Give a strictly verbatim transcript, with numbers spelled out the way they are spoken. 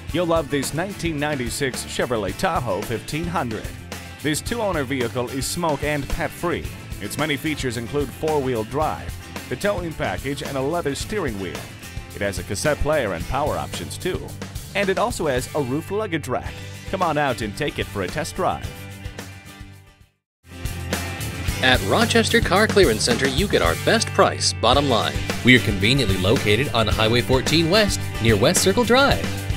You'll love this nineteen ninety-six Chevrolet Tahoe fifteen hundred. This two-owner vehicle is smoke and pet-free. Its many features include four-wheel drive, the towing package, and a leather steering wheel. It has a cassette player and power options too. And it also has a roof luggage rack. Come on out and take it for a test drive. At Rochester Car Clearance Center, you get our best price, bottom line. We are conveniently located on Highway fourteen West near West Circle Drive.